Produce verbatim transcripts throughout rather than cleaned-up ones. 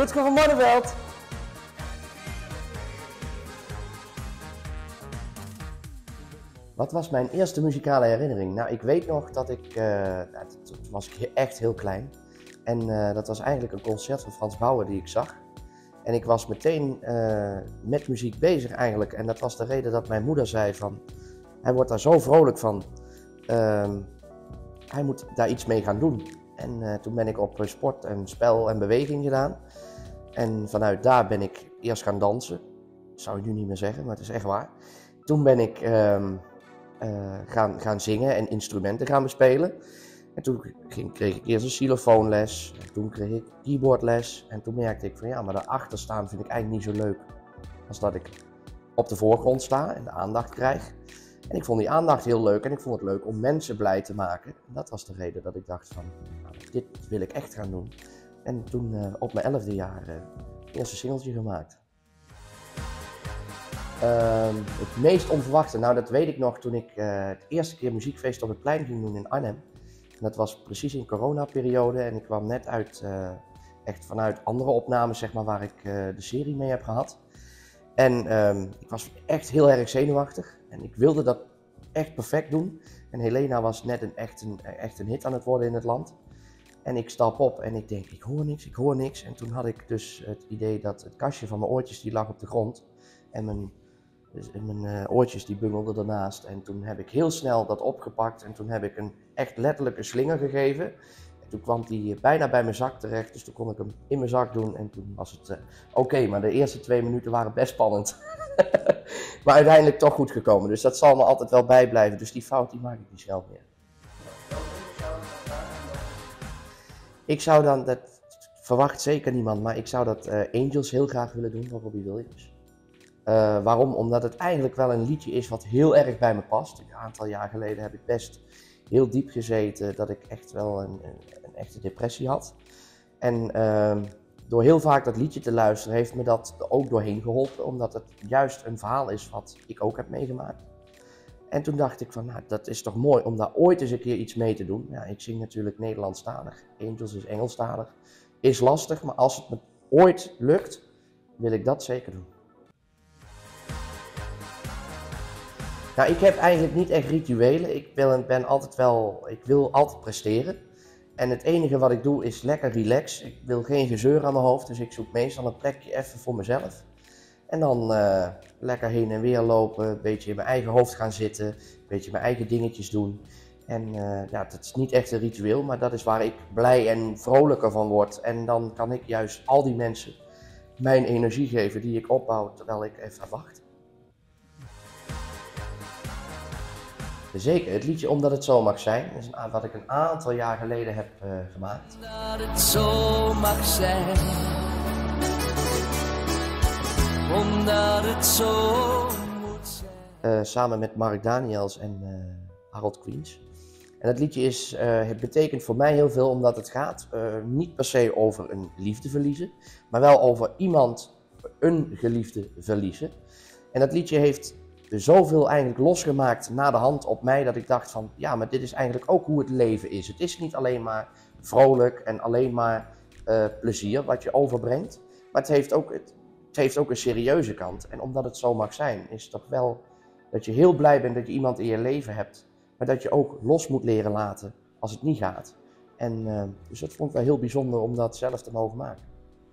Rutger van Barneveld. Wat was mijn eerste muzikale herinnering? Nou, ik weet nog dat ik, uh, toen was ik echt heel klein. En uh, dat was eigenlijk een concert van Frans Bauer die ik zag. En ik was meteen uh, met muziek bezig eigenlijk. En dat was de reden dat mijn moeder zei van, hij wordt daar zo vrolijk van. Uh, hij moet daar iets mee gaan doen. En uh, toen ben ik op sport en spel en beweging gedaan. En vanuit daar ben ik eerst gaan dansen. Dat zou ik nu niet meer zeggen, maar het is echt waar. Toen ben ik uh, uh, gaan, gaan zingen en instrumenten gaan bespelen. En toen ging, kreeg ik eerst een xylofoonles. En toen kreeg ik keyboardles. En toen merkte ik van ja, maar daarachter staan vind ik eigenlijk niet zo leuk. Als dat ik op de voorgrond sta en de aandacht krijg. En ik vond die aandacht heel leuk en ik vond het leuk om mensen blij te maken. En dat was de reden dat ik dacht van, nou, dit wil ik echt gaan doen. En toen uh, op mijn elfde jaar uh, het eerste singeltje gemaakt. Uh, het meest onverwachte, nou dat weet ik nog toen ik uh, het eerste keer muziekfeest op het plein ging doen in Arnhem. En dat was precies in coronaperiode en ik kwam net uit, uh, echt vanuit andere opnames zeg maar, waar ik uh, de serie mee heb gehad. En uh, ik was echt heel erg zenuwachtig en ik wilde dat echt perfect doen. En Helena was net een, echt, een, echt een hit aan het worden in het land. En ik stap op en ik denk, ik hoor niks, ik hoor niks. En toen had ik dus het idee dat het kastje van mijn oortjes die lag op de grond. En mijn, dus mijn uh, oortjes die bungelden ernaast. En toen heb ik heel snel dat opgepakt en toen heb ik een echt letterlijk een slinger gegeven. En toen kwam die bijna bij mijn zak terecht, dus toen kon ik hem in mijn zak doen. En toen was het uh, oké, okay, maar de eerste twee minuten waren best spannend. Maar uiteindelijk toch goed gekomen, dus dat zal me altijd wel bijblijven. Dus die fout die maak ik niet snel meer. Ik zou dan, dat verwacht zeker niemand, maar ik zou dat uh, Angels heel graag willen doen van Robbie Williams. Uh, waarom? Omdat het eigenlijk wel een liedje is wat heel erg bij me past. Een aantal jaar geleden heb ik best heel diep gezeten dat ik echt wel een, een, een echte depressie had. En uh, door heel vaak dat liedje te luisteren heeft me dat er ook doorheen geholpen, omdat het juist een verhaal is wat ik ook heb meegemaakt. En toen dacht ik van, nou, dat is toch mooi om daar ooit eens een keer iets mee te doen. Ja, ik zing natuurlijk Nederlandstalig, Angels is Engelstalig. Is lastig, maar als het me ooit lukt, wil ik dat zeker doen. Nou, ik heb eigenlijk niet echt rituelen. Ik ben, ben altijd wel, ik wil altijd presteren. En het enige wat ik doe is lekker relax. Ik wil geen gezeur aan mijn hoofd, dus ik zoek meestal een plekje even voor mezelf. En dan uh, lekker heen en weer lopen, een beetje in mijn eigen hoofd gaan zitten, een beetje mijn eigen dingetjes doen. En uh, ja, dat is niet echt een ritueel, maar dat is waar ik blij en vrolijker van word. En dan kan ik juist al die mensen mijn energie geven die ik opbouw terwijl ik even wacht. Zeker, het liedje Omdat het zo mag zijn, is een, wat ik een aantal jaar geleden heb uh, gemaakt. Omdat het zo mag zijn. Omdat het zo moet zijn. Uh, samen met Mark Daniels en uh, Harold Queens. En dat liedje is, uh, het betekent voor mij heel veel omdat het gaat uh, niet per se over een liefde verliezen, maar wel over iemand, een geliefde verliezen. En dat liedje heeft zoveel eigenlijk losgemaakt na de hand op mij dat ik dacht van, ja, maar dit is eigenlijk ook hoe het leven is. Het is niet alleen maar vrolijk en alleen maar uh, plezier wat je overbrengt, maar het heeft ook het, Het heeft ook een serieuze kant. En omdat het zo mag zijn, is het toch wel dat je heel blij bent dat je iemand in je leven hebt. Maar dat je ook los moet leren laten als het niet gaat. En uh, dus dat vond ik wel heel bijzonder om dat zelf te mogen maken.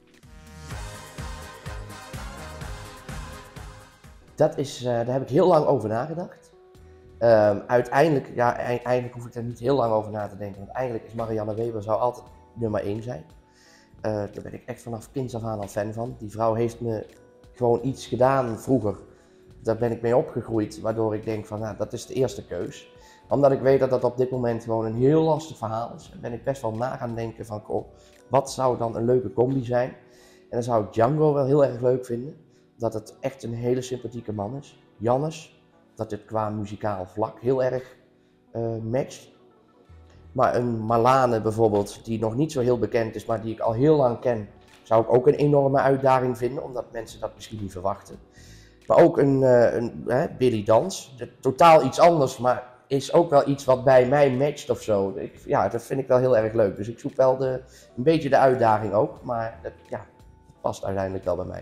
Dat is, uh, daar heb ik heel lang over nagedacht. Uh, uiteindelijk, ja, eigenlijk hoef ik daar niet heel lang over na te denken. Want eigenlijk is Marianne Weber zou altijd nummer één zijn. Uh, daar ben ik echt vanaf kinds af aan al fan van. Die vrouw heeft me gewoon iets gedaan vroeger. Daar ben ik mee opgegroeid, waardoor ik denk van, nou, dat is de eerste keus. Omdat ik weet dat dat op dit moment gewoon een heel lastig verhaal is. Dan ben ik best wel na gaan denken van, goh, wat zou dan een leuke combi zijn? En dan zou ik Django wel heel erg leuk vinden. Dat het echt een hele sympathieke man is. Jannes, dat het qua muzikaal vlak heel erg uh, matcht. Maar een Malane bijvoorbeeld, die nog niet zo heel bekend is, maar die ik al heel lang ken, zou ik ook een enorme uitdaging vinden, omdat mensen dat misschien niet verwachten. Maar ook een, uh, een hè, Billy Dans, totaal iets anders, maar is ook wel iets wat bij mij matcht of zo. Ik, ja, dat vind ik wel heel erg leuk. Dus ik zoek wel de, een beetje de uitdaging ook, maar dat, ja, past uiteindelijk wel bij mij.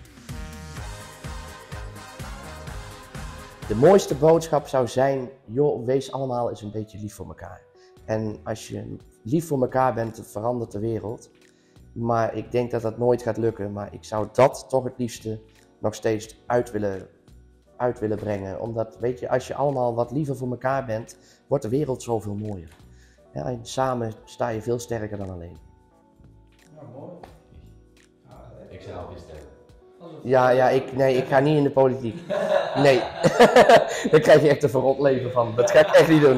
De mooiste boodschap zou zijn, joh, wees allemaal eens een beetje lief voor elkaar. En als je lief voor elkaar bent, verandert de wereld. Maar ik denk dat dat nooit gaat lukken. Maar ik zou dat toch het liefste nog steeds uit willen, uit willen brengen. Omdat, weet je, als je allemaal wat liever voor elkaar bent, wordt de wereld zoveel mooier. Ja, en samen sta je veel sterker dan alleen. Ja, mooi. Ik zou ook eens stemmen. Ja, ja ik, nee, ik ga niet in de politiek. Nee, daar krijg je echt een verrot leven van. Dat ga ik echt niet doen.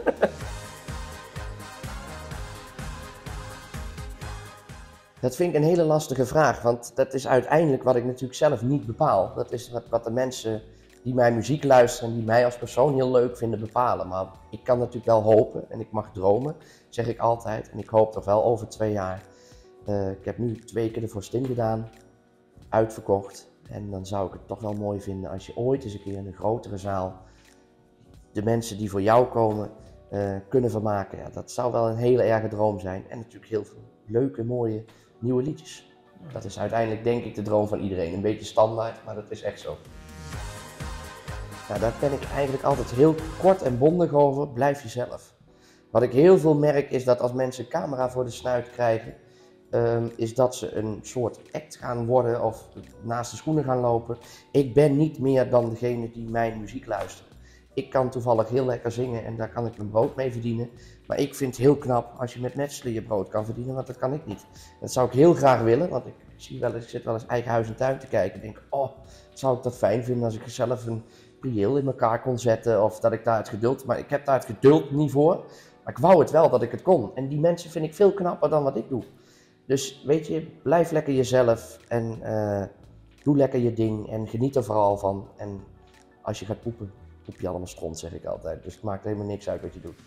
Dat vind ik een hele lastige vraag, want dat is uiteindelijk wat ik natuurlijk zelf niet bepaal. Dat is wat, wat de mensen die mijn muziek luisteren en die mij als persoon heel leuk vinden bepalen. Maar ik kan natuurlijk wel hopen en ik mag dromen, zeg ik altijd. En ik hoop toch wel over twee jaar. Uh, ik heb nu twee keer de Vorstin gedaan, uitverkocht. En dan zou ik het toch wel mooi vinden als je ooit eens een keer in een grotere zaal de mensen die voor jou komen uh, kunnen vermaken. Ja, dat zou wel een hele erge droom zijn. En natuurlijk heel veel leuke, mooie nieuwe liedjes. Dat is uiteindelijk denk ik de droom van iedereen. Een beetje standaard, maar dat is echt zo. Nou, daar ben ik eigenlijk altijd heel kort en bondig over. Blijf jezelf. Wat ik heel veel merk is dat als mensen een camera voor de snuit krijgen, um, is dat ze een soort act gaan worden of naast de schoenen gaan lopen. Ik ben niet meer dan degene die mijn muziek luistert. Ik kan toevallig heel lekker zingen en daar kan ik mijn brood mee verdienen. Maar ik vind het heel knap als je met metselen je brood kan verdienen, want dat kan ik niet. Dat zou ik heel graag willen, want ik, zie wel eens, ik zit wel eens eigen huis en tuin te kijken en denk, oh, zou ik dat fijn vinden als ik zelf een prieel in elkaar kon zetten of dat ik daar het geduld, maar ik heb daar het geduld niet voor. Maar ik wou het wel dat ik het kon. En die mensen vind ik veel knapper dan wat ik doe. Dus weet je, blijf lekker jezelf en uh, doe lekker je ding en geniet er vooral van. En als je gaat poepen, poep je allemaal stront, zeg ik altijd. Dus het maakt helemaal niks uit wat je doet.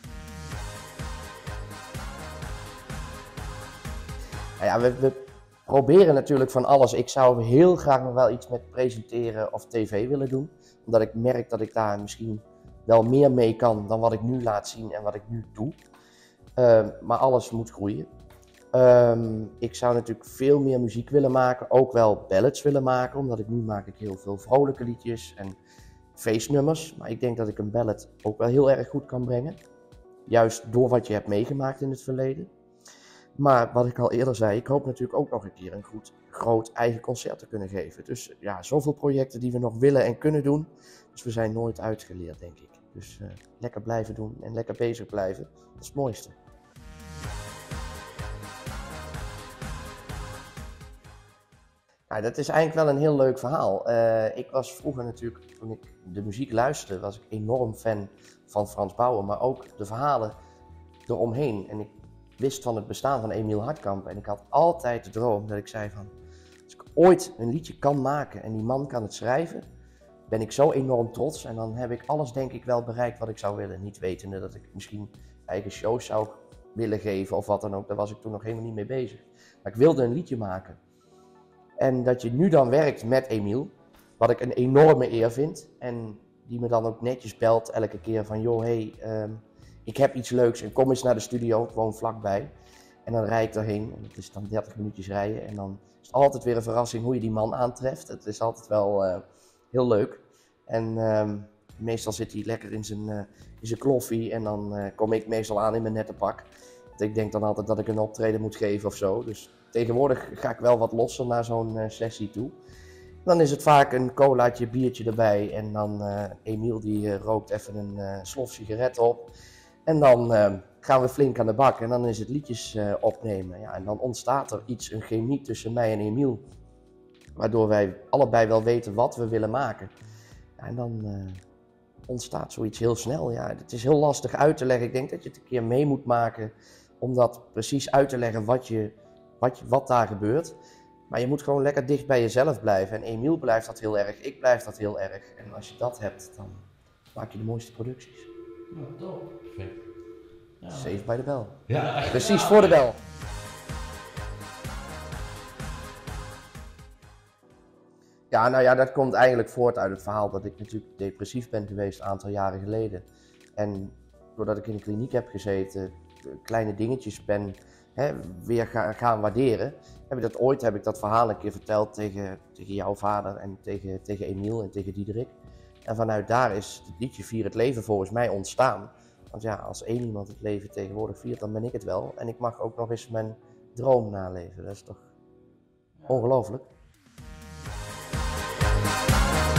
Nou ja, we, we proberen natuurlijk van alles. Ik zou heel graag nog wel iets met presenteren of tv willen doen. Omdat ik merk dat ik daar misschien wel meer mee kan dan wat ik nu laat zien en wat ik nu doe. Uh, maar alles moet groeien. Um, ik zou natuurlijk veel meer muziek willen maken, ook wel ballads willen maken, omdat ik nu maak ik heel veel vrolijke liedjes en feestnummers. Maar ik denk dat ik een ballad ook wel heel erg goed kan brengen. Juist door wat je hebt meegemaakt in het verleden. Maar wat ik al eerder zei, ik hoop natuurlijk ook nog een keer een goed, groot eigen concert te kunnen geven. Dus ja, zoveel projecten die we nog willen en kunnen doen. Dus we zijn nooit uitgeleerd, denk ik. Dus uh, lekker blijven doen en lekker bezig blijven, dat is het mooiste. Nou, dat is eigenlijk wel een heel leuk verhaal. Uh, ik was vroeger natuurlijk, toen ik de muziek luisterde, was ik enorm fan van Frans Bauer, maar ook de verhalen eromheen. En ik wist van het bestaan van Emiel Hartkamp en ik had altijd de droom dat ik zei van, als ik ooit een liedje kan maken en die man kan het schrijven, ben ik zo enorm trots en dan heb ik alles denk ik wel bereikt wat ik zou willen. Niet wetende dat ik misschien eigen shows zou willen geven of wat dan ook, daar was ik toen nog helemaal niet mee bezig. Maar ik wilde een liedje maken. En dat je nu dan werkt met Emiel, wat ik een enorme eer vind. En die me dan ook netjes belt elke keer van, joh, hey, um, ik heb iets leuks en kom eens naar de studio, gewoon vlakbij. En dan rijd ik daarheen en het is dan dertig minuutjes rijden. En dan is het altijd weer een verrassing hoe je die man aantreft. Het is altijd wel uh, heel leuk. En um, meestal zit hij lekker in zijn, uh, in zijn kloffie en dan uh, kom ik meestal aan in mijn nette pak. Want ik denk dan altijd dat ik een optreden moet geven of zo. Dus tegenwoordig ga ik wel wat losser naar zo'n uh, sessie toe. Dan is het vaak een colaatje, biertje erbij en dan uh, Emiel die uh, rookt even een uh, slof sigaret op. En dan uh, gaan we flink aan de bak en dan is het liedjes uh, opnemen. Ja, en dan ontstaat er iets, een chemie tussen mij en Emiel. Waardoor wij allebei wel weten wat we willen maken. Ja, en dan uh, ontstaat zoiets heel snel. Ja, het is heel lastig uit te leggen. Ik denk dat je het een keer mee moet maken om dat precies uit te leggen wat, je, wat, je, wat daar gebeurt. Maar je moet gewoon lekker dicht bij jezelf blijven. En Emiel blijft dat heel erg, ik blijf dat heel erg. En als je dat hebt, dan maak je de mooiste producties. Ja, top. Ja. Safe bij de bel. Ja. Precies voor de bel. Ja, nou ja, dat komt eigenlijk voort uit het verhaal dat ik natuurlijk depressief ben geweest een aantal jaren geleden. En doordat ik in de kliniek heb gezeten, kleine dingetjes ben hè, weer ga, gaan waarderen. heb ik dat ooit heb ik dat verhaal een keer verteld tegen, tegen jouw vader en tegen, tegen Emiel en tegen Diederik. En vanuit daar is het liedje Vier het leven volgens mij ontstaan. Want ja, als één iemand het leven tegenwoordig viert, dan ben ik het wel. En ik mag ook nog eens mijn droom naleven. Dat is toch ongelooflijk?